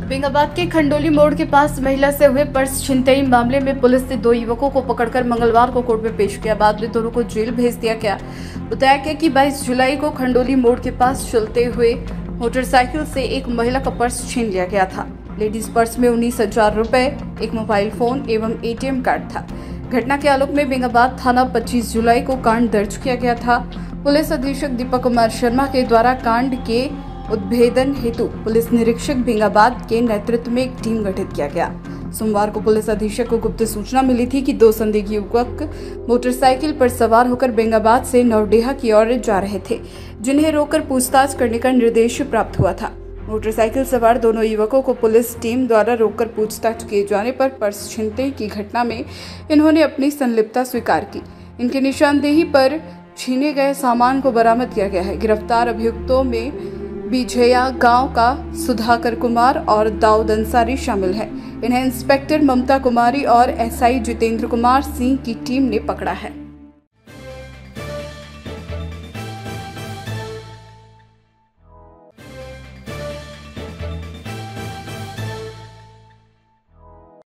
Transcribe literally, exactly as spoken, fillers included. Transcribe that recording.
बेंगाबाद के खंडोली मोड़ के पास महिला से हुए पर्स छिनतई मामले में पुलिस ने दो युवकों को पकड़कर मंगलवार को कोर्ट में पेश किया। बाद में दोनों को जेल भेज दिया गया। बताया गया कि बाईस जुलाई को खंडोली मोड़ के पास चलते हुए मोटरसाइकिल से एक महिला का पर्स छीन लिया गया था। लेडीज पर्स में उन्नीस हजार रुपए, एक मोबाइल फोन एवं एटीएम कार्ड था। घटना के आलोक में बेंगाबाद थाना पच्चीस जुलाई को कांड दर्ज किया गया था। पुलिस अधीक्षक दीपक कुमार शर्मा के द्वारा कांड के उद्भेदन हेतु पुलिस निरीक्षक बेंगाबाद के नेतृत्व में एक टीम गठित किया गया। सोमवार को पुलिस अधीक्षक को गुप्त सूचना मिली थी कि दो संदिग्ध युवक मोटरसाइकिल पर सवार होकर बेंगाबाद से नवडेहा की ओर जा रहे थे, जिन्हें रोककर पूछताछ करने का निर्देश प्राप्त हुआ था। मोटरसाइकिल सवार दोनों युवकों को पुलिस टीम द्वारा रोककर पूछताछ किए जाने पर पर्स छीनने की घटना में इन्होंने अपनी संलिप्तता स्वीकार की। इनकी निशानदेही पर छीने गए सामान को बरामद किया गया है। गिरफ्तार अभियुक्तों में बिझया गांव का सुधाकर कुमार और दाऊद अंसारी शामिल है। इन्हें इंस्पेक्टर ममता कुमारी और एसआई जितेंद्र कुमार सिंह की टीम ने पकड़ा है।